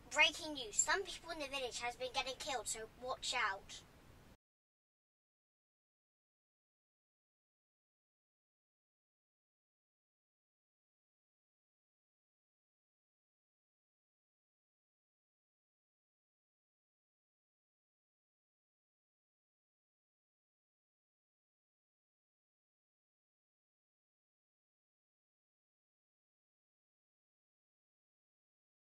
Breaking news. Some people in the village has been getting killed, so watch out.